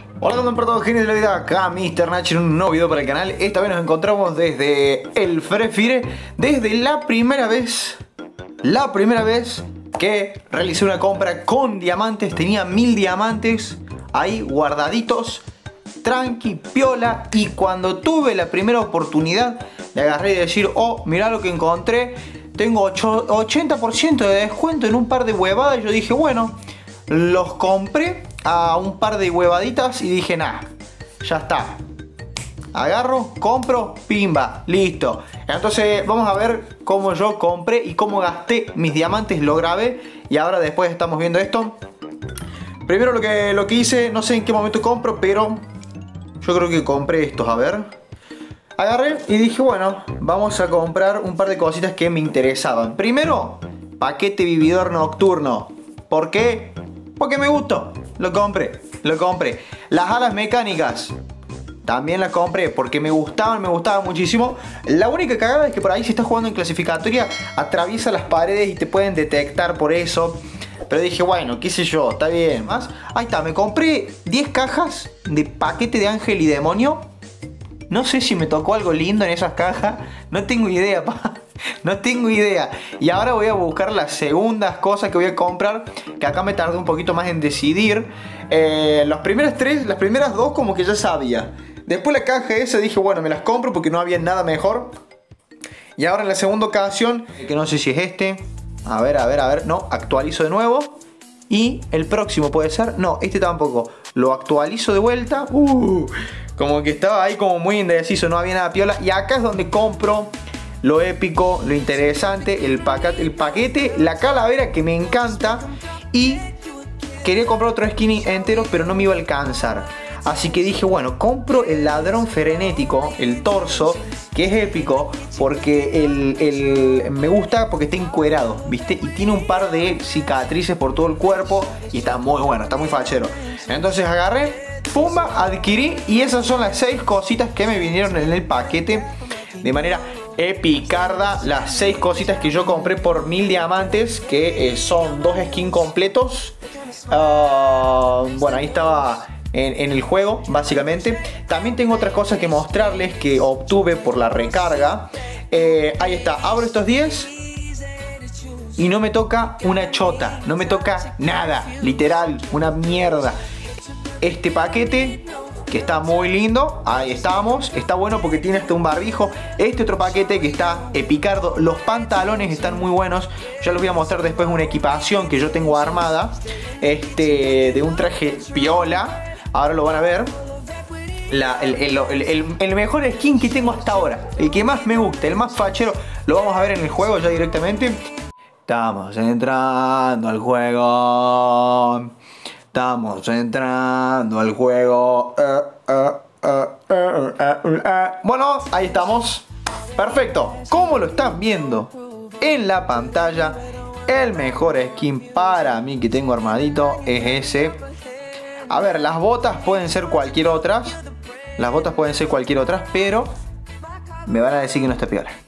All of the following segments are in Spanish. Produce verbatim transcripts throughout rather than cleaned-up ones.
Hola, ¿cómo están todos, genios de la vida? Acá mister Nach en un nuevo video para el canal. Esta vez nos encontramos desde el Free Fire. Desde la primera vez La primera vez que realicé una compra con diamantes. Tenía mil diamantes ahí guardaditos, tranqui, piola. Y cuando tuve la primera oportunidad le agarré y decir: oh, mirá lo que encontré. Tengo ochenta por ciento de descuento en un par de huevadas. Yo dije, bueno, los compré a un par de huevaditas y dije, nah, ya está. Agarro, compro, pimba, listo. Entonces vamos a ver cómo yo compré y cómo gasté mis diamantes. Lo grabé y ahora después estamos viendo esto. Primero lo que, lo que hice, no sé en qué momento compro, pero yo creo que compré estos, a ver. Agarré y dije, bueno, vamos a comprar un par de cositas que me interesaban. Primero, paquete vividor nocturno. ¿Por qué? Porque me gustó. Lo compré, lo compré. Las alas mecánicas también las compré porque me gustaban, me gustaban muchísimo. La única cagada es que por ahí si estás jugando en clasificatoria atraviesa las paredes y te pueden detectar por eso. Pero dije, bueno, qué sé yo, está bien. Más, ahí está, me compré diez cajas de paquete de ángel y demonio. No sé si me tocó algo lindo en esas cajas. No tengo idea, pa. No tengo idea. Y ahora voy a buscar las segundas cosas que voy a comprar, que acá me tardé un poquito más en decidir. eh, Las primeras tres, las primeras dos como que ya sabía. Después la caja esa dije, bueno, me las compro porque no había nada mejor. Y ahora en la segunda ocasión, que no sé si es este. A ver, a ver, a ver. No, actualizo de nuevo. Y el próximo puede ser. No, este tampoco. Lo actualizo de vuelta. Uh, como que estaba ahí como muy indeciso. No había nada piola. Y acá es donde compro lo épico, lo interesante, el paquete, el paquete, la calavera que me encanta. Y quería comprar otro skin entero, pero no me iba a alcanzar. Así que dije, bueno, compro el ladrón frenético, el torso, que es épico, porque el, el, me gusta porque está encuerado, ¿viste? Y tiene un par de cicatrices por todo el cuerpo y está muy bueno, está muy fachero. Entonces agarré, pumba, adquirí, y esas son las seis cositas que me vinieron en el paquete de manera epicarda. Las seis cositas que yo compré por mil diamantes, que eh, son dos skins completos. Uh, bueno, ahí estaba en, en el juego, básicamente. También tengo otras cosas que mostrarles que obtuve por la recarga. eh, Ahí está, abro estos diez y no me toca una chota, no me toca nada, literal, una mierda. Este paquete, que está muy lindo, ahí estamos, está bueno porque tiene hasta un barbijo. Este otro paquete que está epicardo, los pantalones están muy buenos. Ya les voy a mostrar después una equipación que yo tengo armada, este, de un traje piola. Ahora lo van a ver. La, el, el, el, el, el mejor skin que tengo hasta ahora, el que más me gusta, el más fachero, lo vamos a ver en el juego ya directamente. Estamos entrando al juego. Estamos entrando al juego. Uh, uh, uh, uh, uh, uh, uh. Bueno, ahí estamos. Perfecto. Como lo están viendo en la pantalla, el mejor skin para mí que tengo armadito es ese. A ver, las botas pueden ser cualquier otras. Las botas pueden ser cualquier otras, pero me van a decir que no está piola.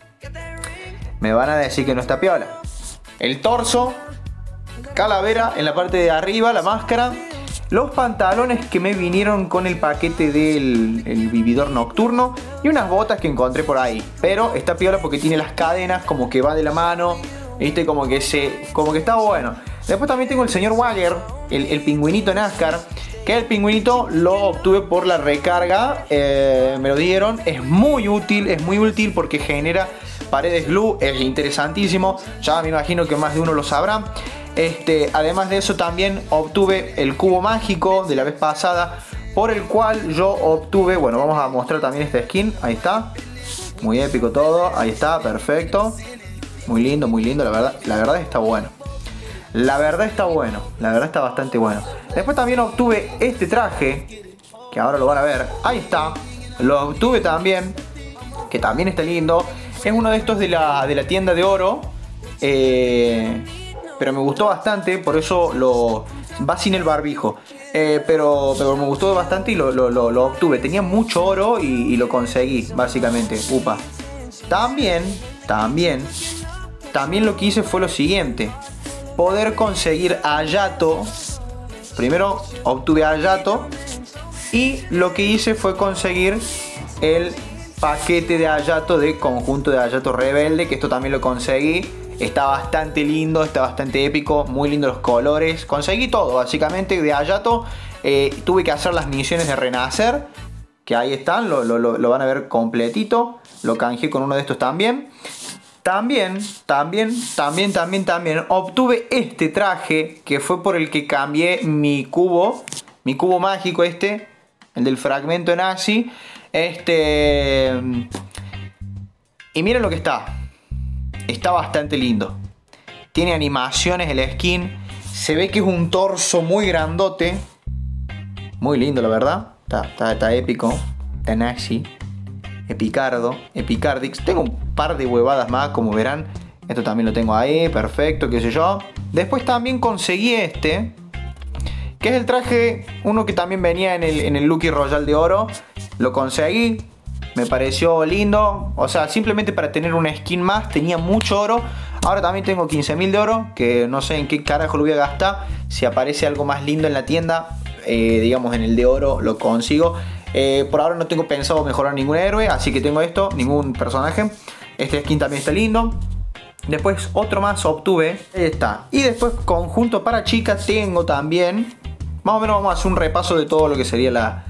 Me van a decir que no está piola. El torso, calavera en la parte de arriba, la máscara, los pantalones que me vinieron con el paquete del el vividor nocturno y unas botas que encontré por ahí. Pero está piola porque tiene las cadenas como que va de la mano, viste, como que se, como que está bueno. Después también tengo el señor Wagger, el, el pingüinito NASCAR, que el pingüinito lo obtuve por la recarga, eh, me lo dieron. Es muy útil, es muy útil porque genera paredes glue, es interesantísimo. Ya me imagino que más de uno lo sabrá. Este, además de eso también obtuve el cubo mágico de la vez pasada, por el cual yo obtuve, bueno, vamos a mostrar también esta skin, ahí está, muy épico todo, ahí está, perfecto, muy lindo, muy lindo, la verdad, la verdad está bueno. La verdad está bueno, la verdad está bastante bueno. Después también obtuve este traje, que ahora lo van a ver, ahí está, lo obtuve también, que también está lindo. Es uno de estos de la, de la tienda de oro, eh, pero me gustó bastante, por eso lo va sin el barbijo. Eh, pero, pero me gustó bastante y lo, lo, lo, lo obtuve. Tenía mucho oro y, y lo conseguí, básicamente. Upa. También, también, también lo que hice fue lo siguiente. Poder conseguir a Yato. Primero obtuve a Yato. Y lo que hice fue conseguir el paquete de Hayato, de conjunto de Hayato Rebelde, que esto también lo conseguí. Está bastante lindo, está bastante épico, muy lindos los colores. Conseguí todo básicamente de Hayato. eh, Tuve que hacer las misiones de Renacer, que ahí están, lo, lo, lo van a ver completito. Lo canjeé con uno de estos también. También, también, también, también, también obtuve este traje, que fue por el que cambié mi cubo. Mi cubo mágico este, el del fragmento nazi. Este... Y miren lo que está. Está bastante lindo. Tiene animaciones el skin. Se ve que es un torso muy grandote. Muy lindo, la verdad. Está, está, está épico. Está nazi. Epicardo. Epicardix. Tengo un par de huevadas más, como verán. Esto también lo tengo ahí. Perfecto, qué sé yo. Después también conseguí este, que es el traje, uno que también venía en el, en el Lucky Royal de oro. Lo conseguí. Me pareció lindo. O sea, simplemente para tener una skin más. Tenía mucho oro. Ahora también tengo quince mil de oro, que no sé en qué carajo lo voy a gastar. Si aparece algo más lindo en la tienda, eh, digamos en el de oro, lo consigo. eh, Por ahora no tengo pensado mejorar ningún héroe, así que tengo esto, ningún personaje. Este skin también está lindo. Después otro más obtuve. Ahí está. Y después conjunto para chicas tengo también. Más o menos vamos a hacer un repaso de todo lo que sería la,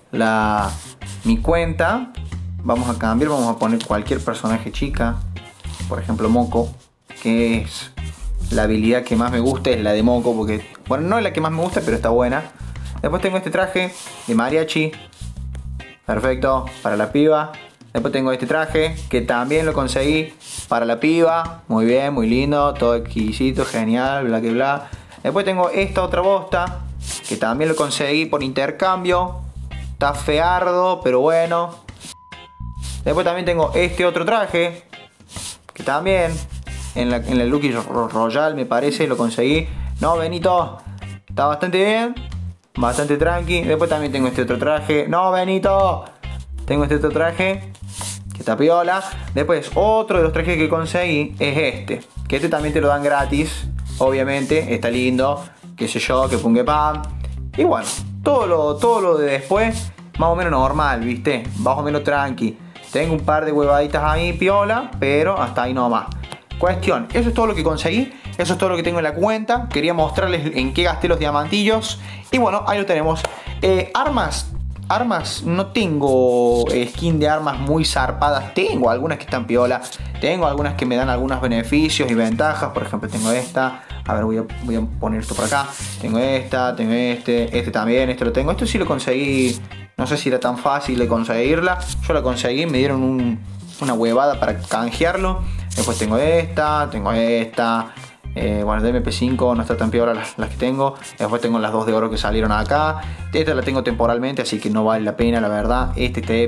la mi cuenta. Vamos a cambiar, vamos a poner cualquier personaje chica. Por ejemplo Moko, que es la habilidad que más me gusta, es la de Moko, porque, bueno, no es la que más me gusta, pero está buena. Después tengo este traje de mariachi. Perfecto, para la piba. Después tengo este traje, que también lo conseguí para la piba. Muy bien, muy lindo, todo exquisito, genial, bla que bla. Después tengo esta otra bosta, que también lo conseguí por intercambio. Está feardo, pero bueno. Después también tengo este otro traje, que también en la, en la Lucky Royal me parece, lo conseguí. No, Benito, está bastante bien, bastante tranqui. Después también tengo este otro traje. No, Benito, tengo este otro traje, que está piola. Después otro de los trajes que conseguí es este, que este también te lo dan gratis, obviamente. Está lindo, qué sé yo, que pungue pam. Y bueno, todo lo, todo lo de después, más o menos normal, viste, más o menos tranqui. Tengo un par de huevaditas ahí, piola, pero hasta ahí nomás. Cuestión, eso es todo lo que conseguí. Eso es todo lo que tengo en la cuenta. Quería mostrarles en qué gasté los diamantillos. Y bueno, ahí lo tenemos. eh, Armas. Armas, no tengo skin de armas muy zarpadas. Tengo algunas que están piola. Tengo algunas que me dan algunos beneficios y ventajas. Por ejemplo, tengo esta. A ver, voy a, voy a poner esto por acá. Tengo esta, tengo este. Este también, este lo tengo. Esto sí lo conseguí. No sé si era tan fácil de conseguirla. Yo la conseguí, me dieron un, una huevada para canjearlo. Después tengo esta, tengo esta. Eh, bueno, de M P cinco no está tan peor las, las que tengo. Después tengo las dos de oro que salieron acá. Esta la tengo temporalmente, así que no vale la pena, la verdad. Esta está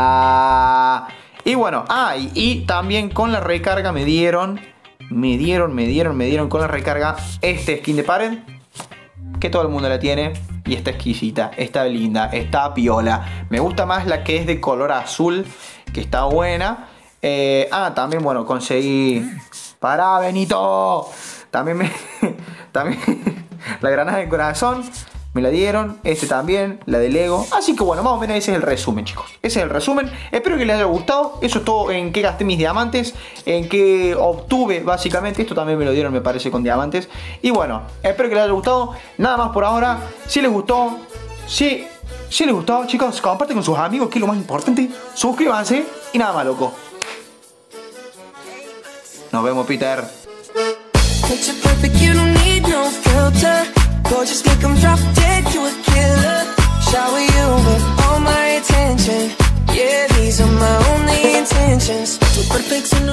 épica. Y bueno, ah, y, y también con la recarga me dieron, me dieron, me dieron, me dieron con la recarga este skin de pared, que todo el mundo la tiene. Y está exquisita, está linda, está piola. Me gusta más la que es de color azul, que está buena. Eh, ah, también, bueno, conseguí... ¡Para, Benito! También me... también la granada de corazón me la dieron. Este también, la de Lego. Así que bueno, más o menos ese es el resumen, chicos. Ese es el resumen. Espero que les haya gustado. Eso es todo en qué gasté mis diamantes, en qué obtuve básicamente. Esto también me lo dieron, me parece, con diamantes. Y bueno, espero que les haya gustado. Nada más por ahora. Si les gustó, si, si les gustó, chicos, comparten con sus amigos, que es lo más importante. Suscríbanse y nada más, loco. Nos vemos, Peter. Picture perfect, you don't need no filter. Gorgeous, make them drop dead, you a killer. Shower you with all my attention. Yeah, these are my only intentions. Too perfect, so no